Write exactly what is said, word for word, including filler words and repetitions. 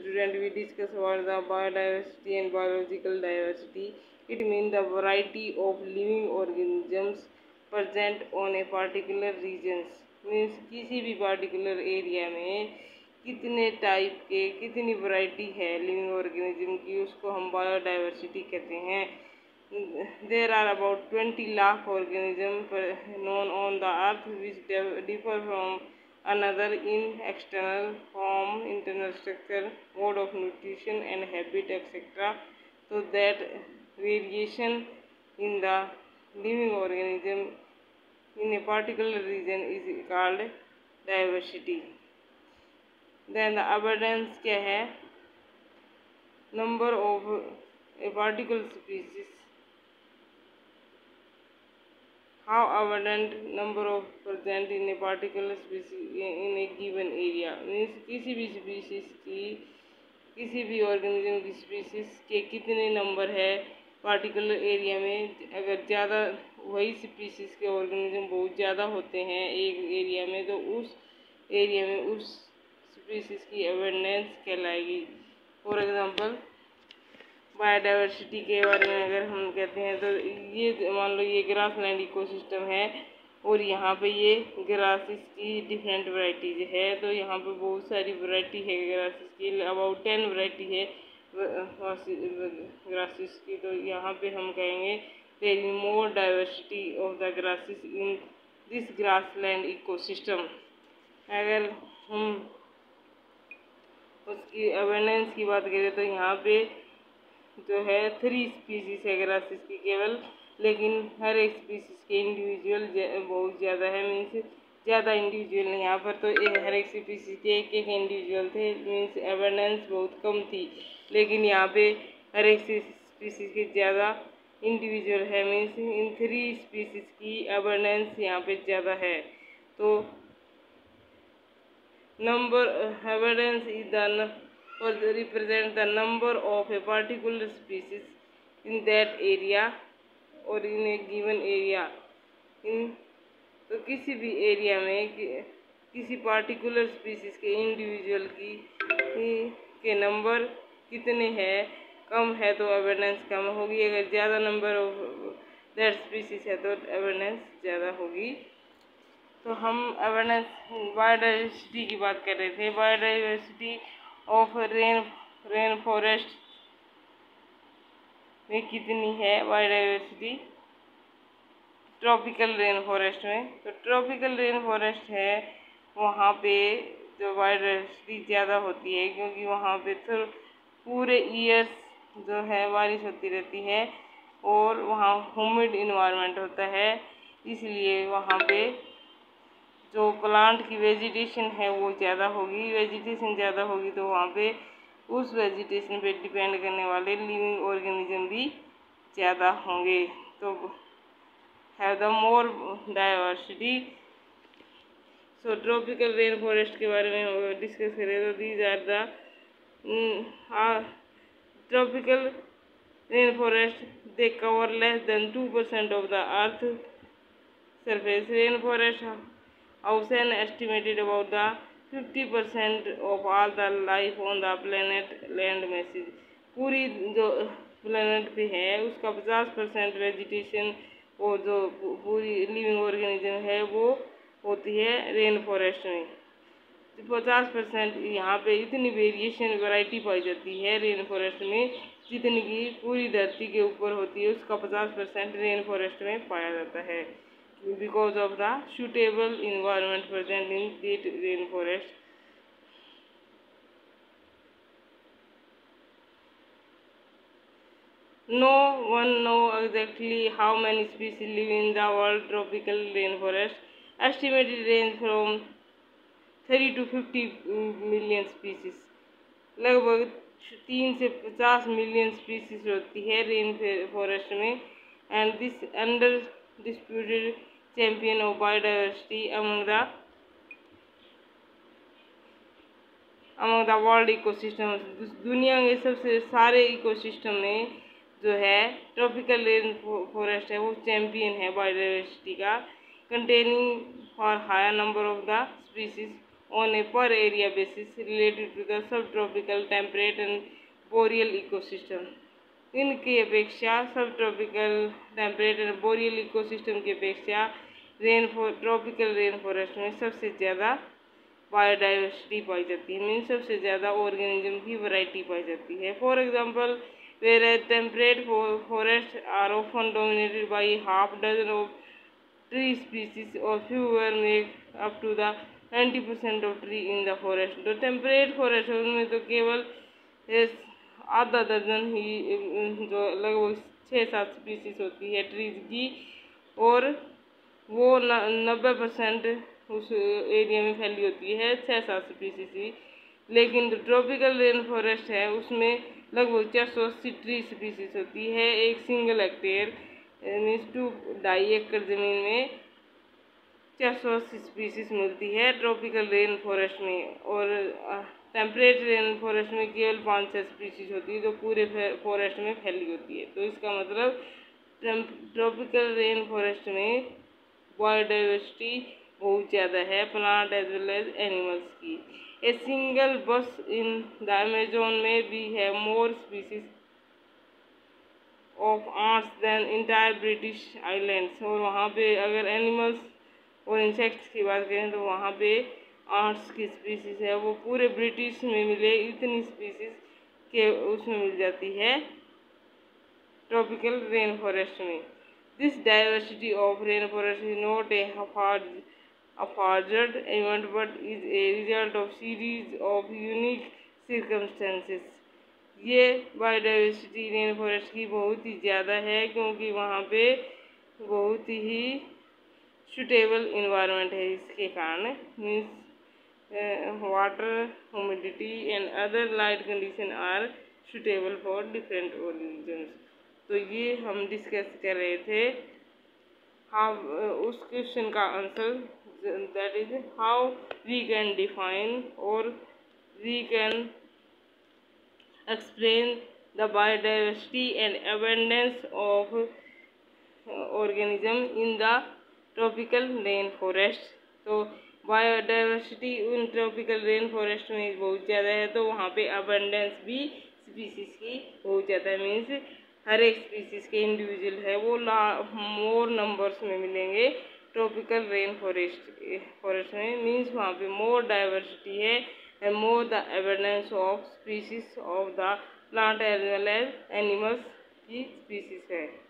student, we discuss about the biodiversity and biological diversity. It means the variety of living organisms present on a particular regions. Means किसी भी particular area में कितने type के कितनी variety है living organism की, उसको हम बायोडाइवर्सिटी कहते हैं. There are about twenty lakh organisms known on the earth which differ from another in external form, internal structure, mode of nutrition and habit, et cetera. So that variation in the living organism in a particular region is called diversity. Then the abundance क्या है? Number of a particular species. How abundant number of present in a particular species in a given area. Means किसी भी species की किसी भी organism की species के कितने नंबर है पार्टिकुलर एरिया में. अगर ज़्यादा वही स्पीसीज के ऑर्गेनिज्म बहुत ज़्यादा होते हैं एक एरिया में, तो उस एरिया में उस स्पीसीज की अबंडेंस कहलाएगी. फॉर एग्जांपल बायोडाइवर्सिटी के बारे में अगर हम कहते हैं तो ये मान लो ये ग्रासलैंड इकोसिस्टम है और यहाँ पे ये ग्रासेस की डिफरेंट वैरायटीज है. तो यहाँ पे बहुत सारी वैरायटी है ग्रासेस की, अबाउट टेन वैरायटी है ग्रासेस की. तो यहाँ पे हम कहेंगे there is more diversity of the grasses in this grassland ecosystem. अगर हम उसकी अवेयरनेस की बात करें तो यहाँ पे जो है थ्री स्पीसीज है ग्रासेस की केवल, लेकिन हर एक स्पीसीज के इंडिविजुअल बहुत ज़्यादा है. मीन्स ज़्यादा इंडिविजुअल नहीं यहाँ पर, तो एक हर एक स्पीसीज के एक एक इंडिविजुअल थे. मीन्स अबंडेंस बहुत कम थी, लेकिन यहाँ पे हर एक स्पीसीज के ज़्यादा इंडिविजुअल है. मीन्स इन थ्री स्पीसीज की अबंडेंस यहाँ पे ज़्यादा है. तो number abundance is the or represent the number of a particular species in that area or in a given area. in तो किसी भी एरिया में कि, किसी पार्टिकुलर स्पीसीज के इंडिविजुअल की के नंबर कितने हैं, कम है तो अबंडेंस कम होगी. अगर ज़्यादा नंबर ऑफ दैट स्पीसीज है तो अबंडेंस ज़्यादा होगी. तो हम अबंडेंस बायोडाइवर्सिटी की बात कर रहे थे. Biodiversity of rain rain forest में कितनी है बायोडाइवर्सिटी ट्रॉपिकल रेन फॉरेस्ट में. तो ट्रॉपिकल रेन फॉरेस्ट है वहाँ पे जो बायोडाइवर्सिटी ज़्यादा होती है, क्योंकि वहाँ पे तो पूरे ईयर्स जो है बारिश होती रहती है और वहाँ ह्यूमिड इन्वायरमेंट होता है. इसलिए वहाँ पे जो प्लांट की वेजिटेशन है वो ज़्यादा होगी. वेजिटेशन ज़्यादा होगी तो वहाँ पे उस वेजिटेशन पे डिपेंड करने वाले लिविंग ऑर्गेनिज्म भी ज़्यादा होंगे. तो have the more diversity. So tropical rain forest के बारे में डिस्कस करें तो these are the tropical rain forest. They cover less than two percent of the earth surface. Rain forest Ocean estimated about the fifty percent of all the life on the planet land masses. पूरी जो planet पे है उसका पचास percent vegetation और जो पूरी living organism है वो होती है रेन फॉरेस्ट में. पचास परसेंट यहाँ पे इतनी वेरिएशन वैरायटी पाई जाती है रेन फॉरेस्ट में जितनी की पूरी धरती के ऊपर होती है, उसका पचास परसेंट रेन फॉरेस्ट में पाया जाता है. Because of the suitable environment present in that rainforest. No one knows exactly how many species live in the world tropical rainforest. Estimated range from thirty to fifty million species. लगभग तीन से पचास million species होती है rain forest में. And this undisputed champion of biodiversity among the among the world ecosystem. दुनिया के सबसे सारे इकोसिस्टम में जो है ट्रॉपिकल रेन फॉरेस्ट है वो चैम्पियन है बायोडाइवर्सिटी का. Containing for higher number of the species on a per area basis related to the subtropical temperate and boreal ecosystem. इनकी अपेक्षा सब tropical temperate and boreal ecosystem की अपेक्षा रेन ट्रॉपिकल रेन फॉरेस्ट में सबसे ज़्यादा बायोडाइवर्सिटी पाई जाती है, मीन्स सबसे ज़्यादा ऑर्गेनिज्म की वैरायटी पाई जाती है। For example, where temperate forest are often dominated by half dozen of tree species और fewer make up to the ninety percent of tree in the forest. तो टेम्परेट फॉरेस्ट है उनमें तो केवल आधा दर्जन ही जो लगभग छः सात स्पीसीज होती है ट्रीज की, और वो नब्बे परसेंट उस एरिया में फैली होती है छः सात स्पीसीज ही। लेकिन जो ट्रॉपिकल रेन फॉरेस्ट है उसमें लगभग चार सौ अस्सी ट्री स्पीसीज होती है एक सिंगल हेक्टेयर मीन्स टू ढाई एकड़ ज़मीन में चार सौ अस्सी स्पीसीज मिलती है ट्रॉपिकल रेन फॉरेस्ट में, और टेम्परेट रेन फॉरेस्ट में केवल पाँच छः स्पीसीज होती है जो पूरे फॉरेस्ट में फैली होती है। तो इसका मतलब ट्रॉपिकल रेन फॉरेस्ट में बायोडाइवर्सिटी बहुत ज़्यादा है plant as well as animals की। ए सिंगल बस इन द अमेजोन में भी है more species of ants than entire British islands. और वहाँ पे अगर एनिमल्स और इंसेक्ट्स की बात करें तो वहाँ पे आर्ट्स की स्पीसीज है वो पूरे ब्रिटिश में मिले इतनी स्पीसीज के उसमें मिल जाती है ट्रॉपिकल रेन फॉरेस्ट में। This diversity of rain forest is not a haphazard event but is a result of series of unique circumstances। ये बायोडाइवर्सिटी रेन फॉरेस्ट की बहुत ही ज़्यादा है क्योंकि वहाँ पे बहुत ही सुटेबल इन्वायरमेंट है, इसके कारण means water humidity and other light condition are suitable for different organisms. तो ये हम डिस्कस कर रहे थे हाउ उस क्वेश्चन का answer, that is how we can define और we can explain the biodiversity and abundance of organism in the tropical rainforest। तो बायोडाइवर्सिटी उन ट्रॉपिकल रेन फॉरेस्ट में बहुत ज़्यादा है तो वहाँ पे अबंडेंस भी स्पीसीज की बहुत ज़्यादा है, मीन्स हर एक स्पीसीज के इंडिविजुअल है वो ला मोर नंबर्स में मिलेंगे ट्रॉपिकल रेन फॉरेस्ट फॉरेस्ट में, मीन्स वहाँ पे मोर डाइवर्सिटी है and more the abundance of species of the plant as well as animals की species है।